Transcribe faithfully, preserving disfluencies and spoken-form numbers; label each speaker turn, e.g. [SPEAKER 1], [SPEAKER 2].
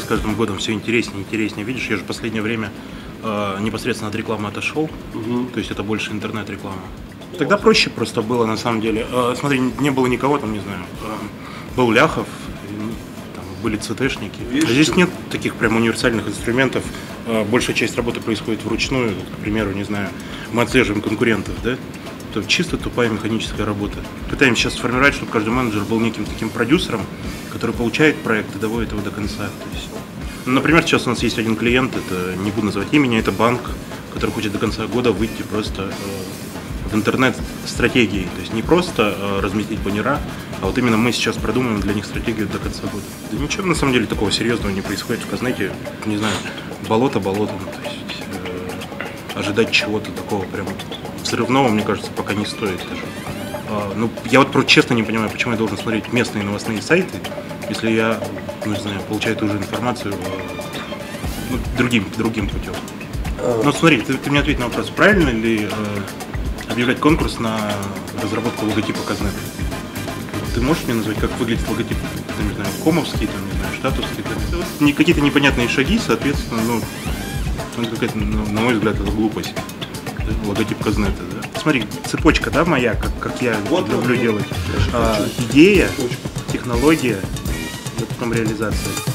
[SPEAKER 1] каждым годом все интереснее и интереснее. Видишь, я же в последнее время э, непосредственно от рекламы отошел, угу. То есть это больше интернет-реклама. Тогда проще просто было, на самом деле. Э, смотри, не было никого там, не знаю, э, был Ляхов, там были ЦТшники. А здесь нет таких прям универсальных инструментов. Э, большая часть работы происходит вручную. К примеру, не знаю, мы отслеживаем конкурентов, да? Это чисто тупая механическая работа. Пытаемся сейчас сформировать, чтобы каждый менеджер был неким таким продюсером, который получает проект и доводит его до конца. То есть, ну, например, сейчас у нас есть один клиент, это не буду называть имени, это банк, который хочет до конца года выйти просто э, в интернет стратегией. То есть не просто э, разместить баннера, а вот именно мы сейчас продумаем для них стратегию до конца года. Да ничего на самом деле такого серьезного не происходит в Казнете. Не знаю, болото болотом. То есть э, ожидать чего-то такого прям взрывного, мне кажется, пока не стоит даже. А, ну, я вот просто честно не понимаю, почему я должен смотреть местные новостные сайты, если я, ну, не знаю, получаю ту же информацию ну, другим, другим путем. Ну, смотри, ты, ты мне ответь на вопрос, правильно ли э, объявлять конкурс на разработку логотипа Казнета? Ты можешь мне назвать, как выглядит логотип, там, не знаю, комовский, там, не знаю, штатовский, там, не, какие-то непонятные шаги, соответственно, ну, какая-то, ну, на мой взгляд, это глупость. Логотип Казнета, да? Смотри, цепочка, да, моя, как, как я вот, люблю вот, делать. А, идея, технология, потом реализация.